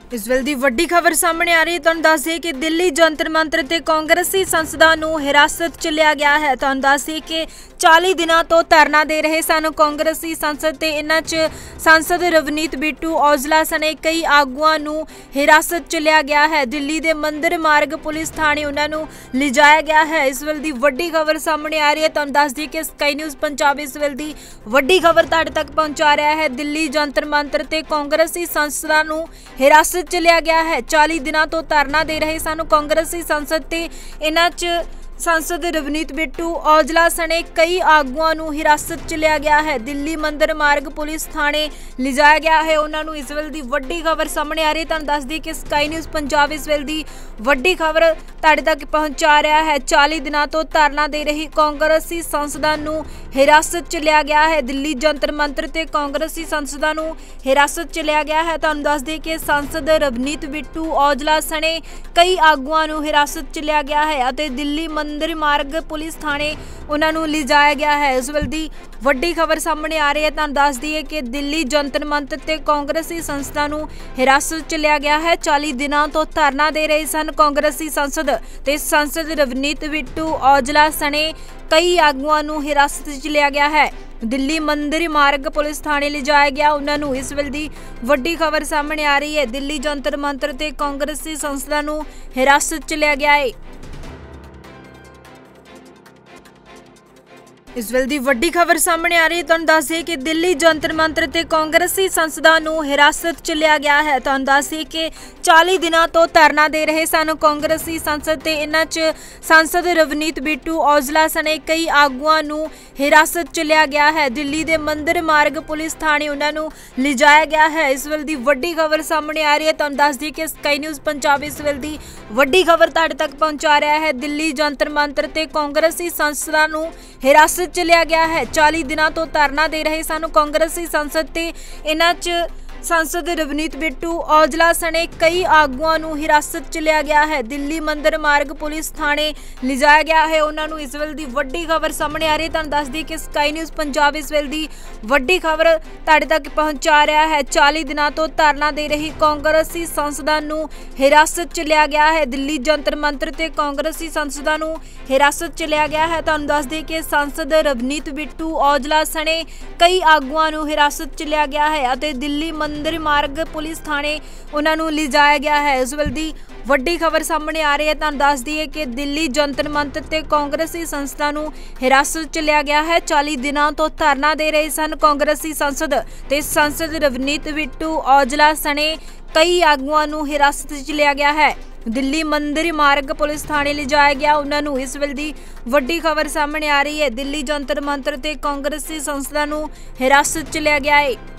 इस वेले दी वड्डी खबर सामने आ रही है। तुहानूं दस दें कि दिल्ली जंतर मंतर ते कांग्रेसी सांसदां नूं हिरासत च लिया गया है। तुहानूं दस दें कि 40 दिनों तो धरना दे रहे सन कांग्रेसी सांसद ते इन्हां च सांसद रवनीत बिट्टू औजला सने कई आगुआं नूं हिरासत च लिया गया है। दिल्ली दे मंदिर मार्ग पुलिस थाणे उन्हां नूं लिजाया गया है। इस वेले दी वड्डी खबर सामने आ रही है। तुहानूं दस दें कि स्काई न्यूज़ पंजाब इस वेले दी वड्डी खबर तुहाडे तक पहुंचा रहा है। दिल्ली जंतर मंतर ते कांग्रेसी सांसदां नूं हिरासत च लिया गया है। 40 दिनों तो धरना दे रहे सन कांग्रेसी सांसद ते इन्हां च सांसद रवनीत बिट्टू औजला सने कई आगुआं नूं हिरासत च लिया गया है। दिल्ली मंदिर मार्ग पुलिस थाणे लिजाया गया है। उन्हां नूं इस वेले दी वड्डी खबर सामने आ रही है। तुहानूं दस दी कि स्काई न्यूज़ पंजाब इस वेले दी वड्डी खबर तुहाडे तक पहुंचा रहा है। 40 दिनों तो धरना दे रही कांग्रेसी सांसदां नूं हिरासत च लिया गया है। दिल्ली जंतर मंतर ते कांग्रेसी सांसदां नूं हिरासत च लिया गया है। तुहानूं दस दें कि सांसद रवनीत बिट्टू औजला सने कई आगुआं नूं हिरासत च लिया गया है अते दिल्ली मंदिर मार्ग पुलिस थाणे उन्हां नूं लिजाया गया है। इस वेले दी वड्डी खबर सामने आ रही है। तुहानूं दस दईए कि दिल्ली जंतर मंतर ते कांग्रेसी सांसदां नूं हिरासत च लिया गया है। 40 दिनों तो धरना दे रहे सन कांग्रेसी सांसद ते सांसद रवनीत बिट्टू औजला सने कई आगुआं नूं हिरासत च लिया गया है। दिल्ली मंदिर मार्ग पुलिस थाणे लिजाया गया उन्हां नूं। इस वेले दी वड्डी खबर सामने आ रही है। दिल्ली जंतर मंतर ते कांग्रेसी सांसदां नूं हिरासत च लिया गया है। इस वेले दी वड्डी खबर सामने आ रही है। तुहानूं दस दें कि दिल्ली जंतर मंतर ते कांग्रेसी सांसदां नूं हिरासत च लिया गया है। तुहानूं दस दें कि 40 दिनों तो धरना दे रहे सन कांग्रेसी सांसद ते इन्हां च सांसद रवनीत बिट्टू औजला सने कई आगुआं नूं हिरासत च लिया गया है। दिल्ली दे मंदिर मार्ग पुलिस थाणे उन्हां नूं लिजाया गया है। इस वेले दी वड्डी खबर सामने आ रही है। तुहानूं दस दें कि स्काई न्यूज़ पंजाब इस वेले दी वड्डी खबर तुहाडे तक पहुंचा रहा है। दिल्ली जंतर मंतर ते कांग्रेसी सांसदां नूं हिरासत च लिया गया है। 40 दिनों तो धरना दे रहे सन कांग्रेसी सांसद ते इन्हां च सांसद रवनीत बिट्टू औजला सने कई आगुआं नूं हिरासत च लिया गया है। दिल्ली मंदिर मार्ग पुलिस थाणे लिजाया गया है उन्हां नूं। इस वेले दी वड्डी खबर सामने आ रही है। तुहानूं दस दी कि स्काई न्यूज़ पंजाब इस वेले दी वड्डी खबर तुहाडे तक पहुंचा रहा है। 40 दिनों तो धरना दे रही कांग्रेसी सांसदां नूं हिरासत च लिया गया है। दिल्ली जंतर मंतर ते कांग्रेसी सांसदां नूं हिरासत च लिया गया है। तुहानूं दस दें कि सांसद रवनीत बिट्टू औजला सने कई आगुआं नूं हिरासत च लिया गया है अते दिल्ली मंदिर मार्ग पुलिस थाणे उन्हां नूं लिजाया गया है। इस वेले दी वड्डी खबर सामने आ रही है। तुहानूं दस दईए कि दिल्ली जंतर मंतर ते कांग्रेसी सांसदां नूं हिरासत च लिया गया है। 40 दिनों तो धरना दे रहे सन कांग्रेसी सांसद ते सांसद रवनीत बिट्टू औजला सने कई आगुआं नूं हिरासत च लिया गया है। दिल्ली मंदिर मार्ग पुलिस थाणे लिजाया गया उन्हां नूं। इस वेले दी वड्डी खबर सामने आ रही है। दिल्ली जंतर मंतर ते कांग्रेसी सांसदां नूं हिरासत च लिया गया है।